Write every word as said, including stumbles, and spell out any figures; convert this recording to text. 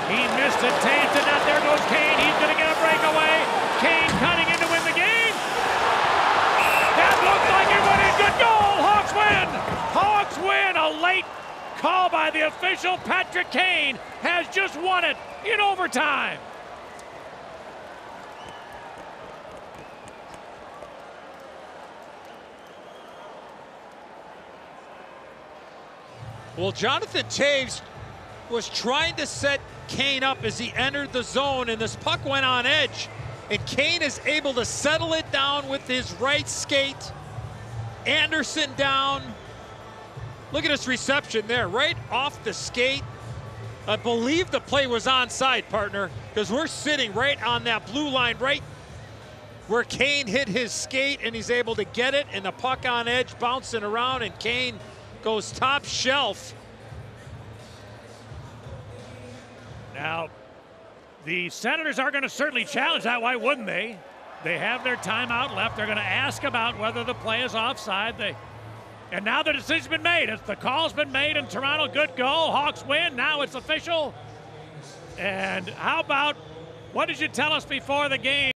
He missed it. Toews did not. There goes Kane. He's going to get a breakaway. Kane cutting in to win the game. That looked like it went in. Good goal. Hawks win. Hawks win. A late call by the official. Patrick Kane has just won it in overtime. Well, Jonathan Toews was trying to set Kane up as he entered the zone, and this puck went on edge, and Kane is able to settle it down with his right skate. Anderson down. Look at his reception there, right off the skate. I believe the play was onside, partner, because we're sitting right on that blue line, right where Kane hit his skate, and he's able to get it, and the puck on edge bouncing around, and Kane goes top shelf. Now, the Senators are going to certainly challenge that. Why wouldn't they? They have their timeout left. They're going to ask about whether the play is offside. They, and now the decision's been made. It's, the call's been made in Toronto. Good goal. Hawks win. Now it's official. And how about, what did you tell us before the game?